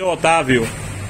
Seu Otávio,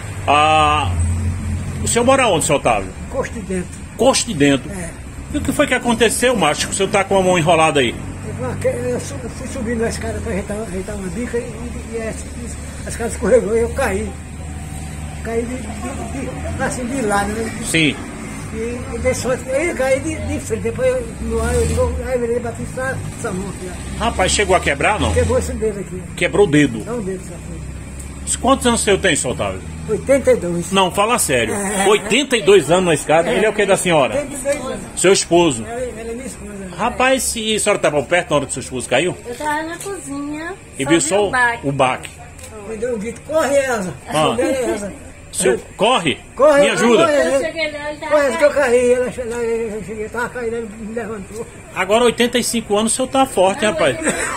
o senhor mora onde, seu Otávio? Costa de dentro. Costa de dentro. É. E o que foi que aconteceu, macho? Que o senhor tá com a mão enrolada aí? Eu fui subindo na escada para ajeitar uma bica e a escada escorregou e eu caí. Caí assim de lado, né? Sim. E dei sorte, eu caí de frente, depois no ar eu digo, aí virei e bati essa mão aqui, ó. Rapaz, chegou a quebrar, não? Quebrou esse dedo aqui. Quebrou o dedo. Dá um dedo só. Quantos anos o senhor tem, seu Otávio? 82. Não, fala sério. 82 anos na escada. Ele é o que da senhora? 82 anos. Seu esposo. Ela é minha esposa. Rapaz, e a senhora estava perto na hora que seu esposo caiu? Eu tava na cozinha. E viu só o baque. Me deu um grito, corre, Elza. Elza. Senhor, corre? Corre, Me ajuda. Eu cheguei lá, ele tava Corre, que eu caí. Ela cheguei, tava caindo, ela me levantou. Agora 85 anos o senhor tá forte, hein, rapaz?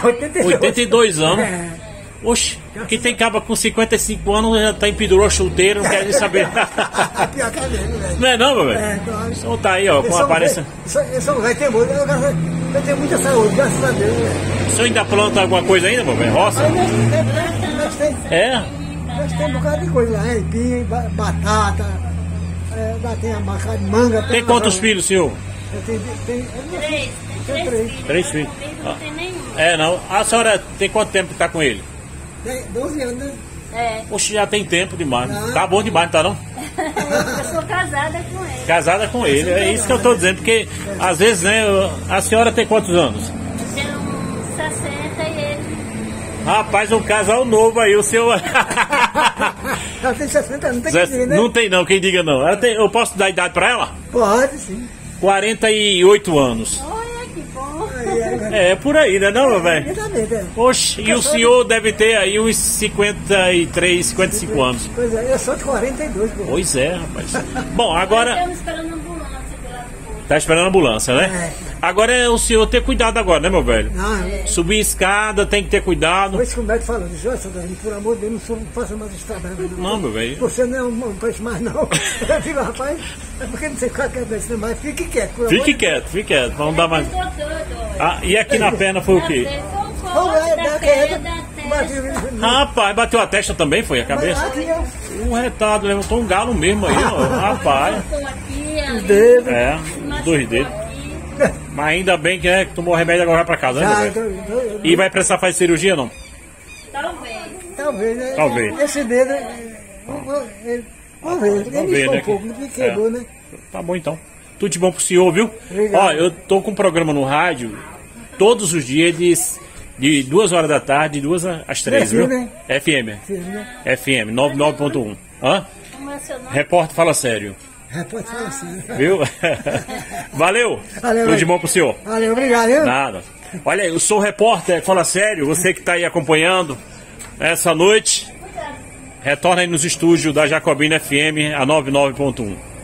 82 anos. É. Oxe, quem tem caba com 55 anos já tá empedurou chuteiro, não quer nem saber. Pior que é mesmo, velho. Não é não, meu velho? É, claro. O senhor tá aí, ó, com a aparência. Eu sou um velho teimoso, eu tenho muita saúde, graças a Deus, velho. O senhor ainda planta alguma coisa ainda, meu velho? Roça? Aí nós temos um bocado de coisa lá, aipim, batata, tem a maca de manga. Tem quantos filhos, senhor? Eu tenho três. Três filhos. Não tem nenhum. É, não. A senhora tem quanto tempo que tá com ele? 12 anos, né? É. Oxe, já tem tempo demais. Tá bom demais, não tá não? Eu sou casada com ele. Casada com ele, é isso que eu tô dizendo, porque às vezes, né, a senhora tem quantos anos? Eu tenho uns 60 e ele. Rapaz, um casal novo aí, o seu... Ela tem 60 anos, não tem que dizer, né? Não tem não, quem diga não. Eu posso dar idade pra ela? Pode, sim. 48 anos. Olha que bom. É, por aí, né não, meu velho? Exatamente, é. Oxe, e o senhor deve ter aí uns 53, 55 anos. Pois é, eu sou de 42, pô. Pois é, rapaz. Bom, agora... Estamos esperando a ambulância pela rua. Tá esperando a ambulância, né? Agora é o senhor ter cuidado agora, né, meu velho? Não, Subir escada, tem que ter cuidado. foi isso que o médico falou. Disse, olha, Sandrinho, por amor de Deus, não faça mais estrada. Não, meu velho. Você não é um peixe mais, não. Eu digo, rapaz, é porque não sei qual que é desse, mas fique quieto. por amor Fique de quieto, fique quieto. Vamos dar mais... Doutor, Ah, e aqui na perna foi o quê? Deus. da queda, Rapaz, bateu a testa também, foi a cabeça? Um retado, levantou um galo mesmo aí, ó. Rapaz. aqui, ali, Dedo. É, dois dedos. aqui. Mas ainda bem que tomou remédio, agora vai pra casa, né, meu velho? E vai precisar fazer cirurgia, não? Talvez, né? Talvez. Esse dedo, vamos ver. Vamos ver, né? Um pouco, porque quebrou, né? Tá bom então. Tudo de bom pro senhor, viu? Obrigado. Ó, eu tô com um programa no rádio todos os dias de 2 horas da tarde, de 2 às 3, viu? né? FM. Sim, né? FM 99.1. Hã? Como é o seu nome? Repórter fala sério. Pode falar assim. Viu? Valeu. Valeu, Tudo de velho. bom pro senhor. Valeu, obrigado, viu? Nada. Olha aí, eu sou o repórter, fala sério, você que está aí acompanhando essa noite, retorna aí nos estúdios da Jacobina FM a 99.1.